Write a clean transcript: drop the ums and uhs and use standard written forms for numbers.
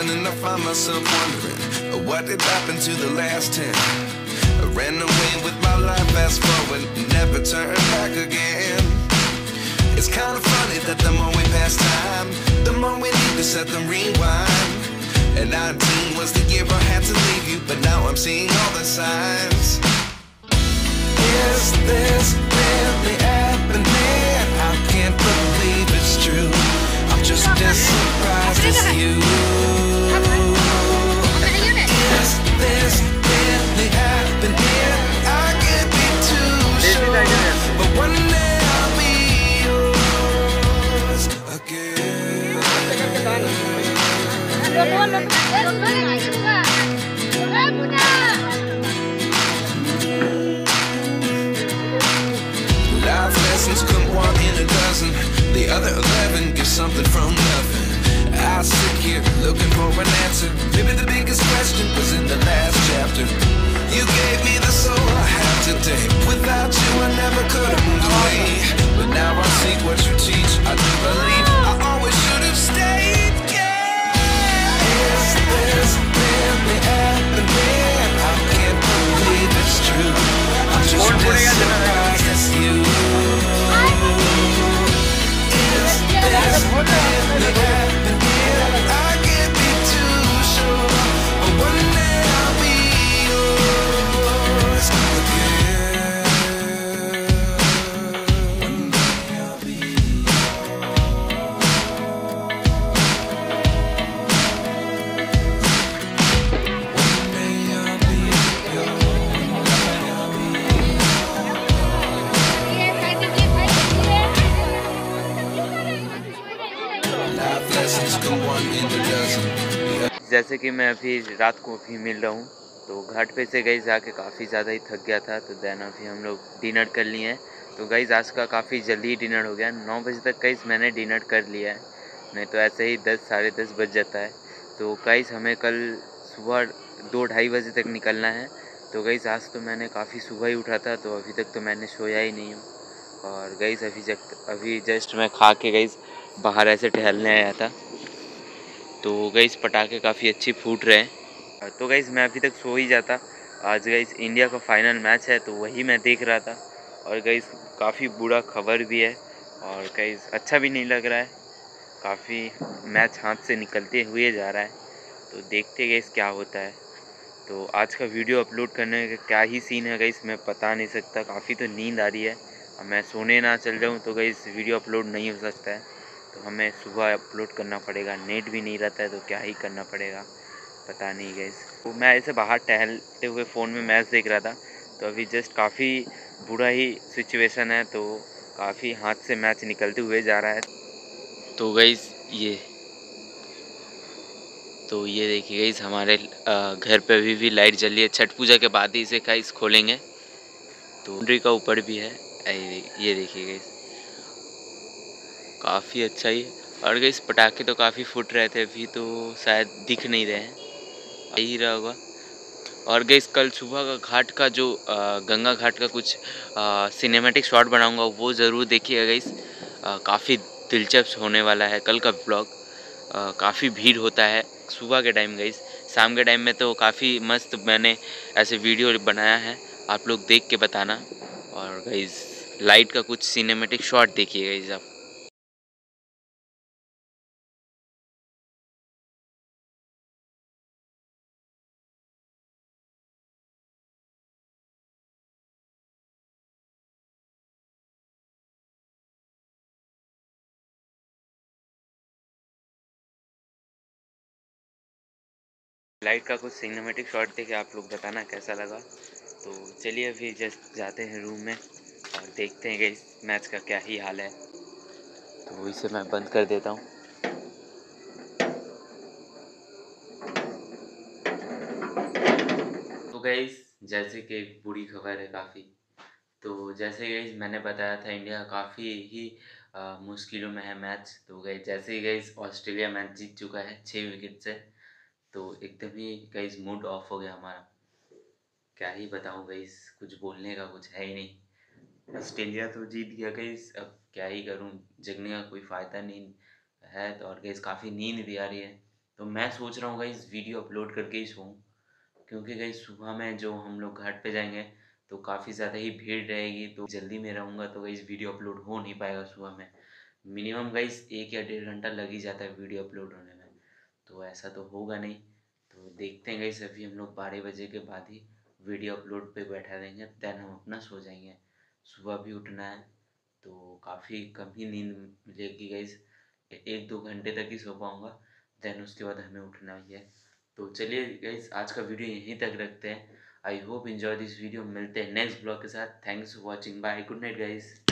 one, and I find myself wondering, what did happen to the last 10? I ran away with my life, fast forward, never turn back again. It's kind of funny that the more we pass time, the more we need to set them rewind. And 19 was the year I had to leave you, but now I'm seeing all the signs. Is this really happening? I can't believe it's true. I'm just as surprised as you. Is this really happening? I can't be too sure, but one day I'll be yours again. Life lessons come one in a dozen. The other 11 get something from nothing. I sit here looking for an answer. Maybe the biggest question was in the last chapter. You gave me the soul I have today. Without you I never could have moved away. But now I see what you teach. I do believe I always should have stayed. Yeah. Is this really happening? I can't believe it's true. I'm just as surprised as you. Is this really happening? I can't be too sure, but one day I'll be yours again. One day I'll be जैसे कि मैं अभी रात को अभी मिल रहा हूँ, तो घाट पे से गाइस जाके काफ़ी ज़्यादा ही थक गया था। तो देन अभी हम लोग डिनर कर लिए हैं। तो गाइस आज का काफ़ी जल्दी डिनर हो गया, 9 बजे तक गाइस मैंने डिनर कर लिया है, नहीं तो ऐसे ही 10 साढ़े 10 बज जाता है। तो गाइस हमें कल सुबह 2-2:30 बजे तक निकलना है। तो गाइस आज तो मैंने काफ़ी सुबह ही उठा था, तो अभी तक तो मैंने सोया ही नहीं हूँ। और गाइस अभी जस्ट मैं खा के गाइस बाहर ऐसे टहलने आया था। तो गाइस पटाखे काफ़ी अच्छी फूट रहे हैं। तो गाइस मैं अभी तक सो ही जाता। आज गाइस इंडिया का फाइनल मैच है, तो वही मैं देख रहा था। और गाइस काफ़ी बुरा खबर भी है, और गाइस अच्छा भी नहीं लग रहा है। काफ़ी मैच हाथ से निकलते हुए जा रहा है, तो देखते गाइस क्या होता है। तो आज का वीडियो अपलोड करने का क्या ही सीन है गाइस, मैं बता नहीं सकता। काफ़ी तो नींद आ रही है, अब मैं सोने ना चल जाऊँ तो गाइस वीडियो अपलोड नहीं हो सकता है। तो हमें सुबह अपलोड करना पड़ेगा, नेट भी नहीं रहता है, तो क्या ही करना पड़ेगा पता नहीं गाइस। तो मैं ऐसे बाहर टहलते हुए फ़ोन में मैच देख रहा था, तो अभी जस्ट काफ़ी बुरा ही सिचुएशन है, तो काफ़ी हाथ से मैच निकलते हुए जा रहा है। तो गाइस ये देखिए गाइस हमारे घर पे अभी भी लाइट जल रही है। छठ पूजा के बाद ही इसे गाइस खोलेंगे। तो बाउंड्री का ऊपर भी है, ये देखिए गाइस काफ़ी अच्छा ही। और गाइस पटाखे तो काफ़ी फुट रहे थे, अभी तो शायद दिख नहीं रहे हैं, आ ही रहा होगा। और गाइस कल सुबह का घाट का जो गंगा घाट का कुछ सिनेमैटिक शॉट बनाऊंगा, वो ज़रूर देखिएगा गाइस। काफ़ी दिलचस्प होने वाला है कल का ब्लॉग। काफ़ी भीड़ होता है सुबह के टाइम गाइस, शाम के टाइम में तो काफ़ी मस्त मैंने ऐसे वीडियो बनाया है, आप लोग देख के बताना। और गाइस लाइट का कुछ सिनेमैटिक शॉट देखिए गाइस आप। लाइट का कुछ सिनेमैटिक शॉट देखे आप लोग बताना कैसा लगा। तो चलिए अभी जस्ट जाते हैं रूम में और देखते हैं कि इस मैच का क्या ही हाल है। तो इसे मैं बंद कर देता हूँ। तो गाइस जैसे कि एक बुरी खबर है काफ़ी। तो जैसे गाइस मैंने बताया था इंडिया काफ़ी ही मुश्किलों में है मैच। तो गाइस जैसे ही गाइस ऑस्ट्रेलिया मैच जीत चुका है 6 विकेट से, तो एकदम ही गाइस मूड ऑफ हो गया हमारा। क्या ही बताऊँ गाइस, कुछ बोलने का कुछ है ही नहीं। ऑस्ट्रेलिया तो जीत गया गाइस, अब क्या ही करूँ, जगने का कोई फ़ायदा नहीं है। तो और गाइस काफ़ी नींद भी आ रही है, तो मैं सोच रहा हूँ गाइस वीडियो अपलोड करके ही सोऊं, क्योंकि गाइस सुबह में जो हम लोग घाट पे जाएंगे तो काफ़ी ज़्यादा ही भीड़ रहेगी, तो जल्दी में रहूँगा तो गाइस वीडियो अपलोड हो नहीं पाएगा सुबह में। मिनिमम गाइस 1 या 1.5 घंटा लग ही जाता है वीडियो अपलोड होने में, तो ऐसा तो होगा नहीं। तो देखते हैं गाइस, अभी हम लोग 12 बजे के बाद ही वीडियो अपलोड पे बैठा देंगे, देन हम अपना सो जाएंगे। सुबह भी उठना है तो काफ़ी कम ही नींद मिलेगी गाइस, 1-2 घंटे तक ही सो पाऊँगा, देन उसके बाद हमें उठना ही है। तो चलिए गाइस, आज का वीडियो यहीं तक रखते हैं। I hope enjoy this video. मिलते हैं नेक्स्ट ब्लॉग के साथ। Thanks for watching, bye, good night guys.